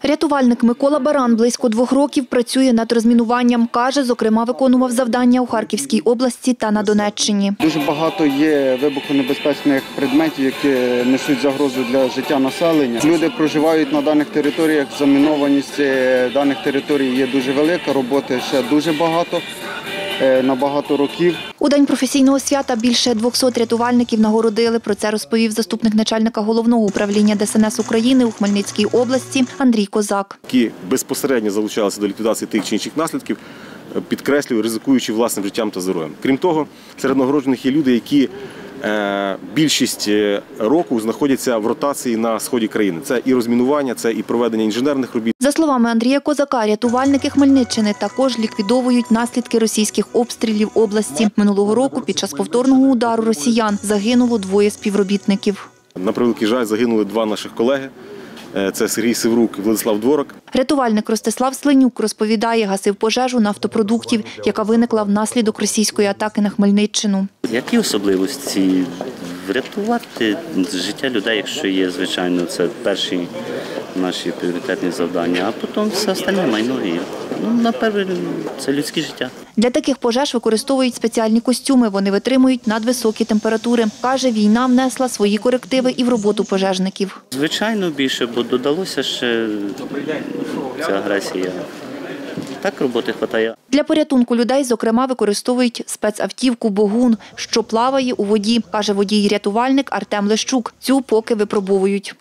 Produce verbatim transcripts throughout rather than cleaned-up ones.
Рятувальник Микола Баран близько двох років працює над розмінуванням. Каже, зокрема, виконував завдання у Харківській області та на Донеччині. Дуже багато є вибухонебезпечних предметів, які несуть загрозу для життя населення. Люди проживають на даних територіях, замінованість даних територій є дуже велика, роботи ще дуже багато. На багато років. У День професійного свята більше двохсот рятувальників нагородили. Про це розповів заступник начальника головного управління Де Ес Ен Ес України у Хмельницькій області Андрій Козак. Які безпосередньо залучалися до ліквідації тих чи інших наслідків, підкреслюю, ризикуючи власним життям та здоров'ям. Крім того, серед нагороджених є люди, які більшість року знаходяться в ротації на сході країни. Це і розмінування, це і проведення інженерних робіт. За словами Андрія Козака, рятувальники Хмельниччини також ліквідовують наслідки російських обстрілів області. Минулого року під час повторного удару росіян загинуло двоє співробітників. На превеликий жаль, загинули два наших колеги. Це Сергій Севрук і Владислав Дворок. Рятувальник Ростислав Слинюк розповідає, гасив пожежу нафтопродуктів, яка виникла внаслідок російської атаки на Хмельниччину. Які особливості? Врятувати життя людей, якщо є, звичайно, це перші наші пріоритетні завдання, а потім все остальне майно. Ну, напевно, це людське життя. Для таких пожеж використовують спеціальні костюми, вони витримують надвисокі температури. Каже, війна внесла свої корективи і в роботу пожежників. Звичайно, більше, бо додалося ще ця агресія. Так роботи вистачає. Для порятунку людей, зокрема, використовують спецавтівку «Богун», що плаває у воді, каже водій-рятувальник Артем Лещук. Цю поки випробовують.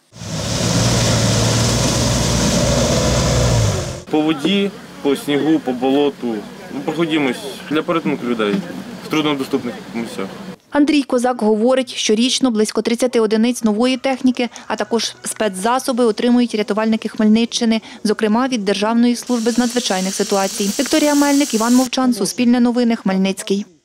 По воді, по снігу, по болоту. Ми проходимось для порятунку людей в труднодоступних місцях. Андрій Козак говорить, щорічно близько тридцяти одиниць нової техніки, а також спецзасоби отримують рятувальники Хмельниччини, зокрема від Державної служби з надзвичайних ситуацій. Вікторія Мельник, Іван Мовчан, Суспільне новини, Хмельницький.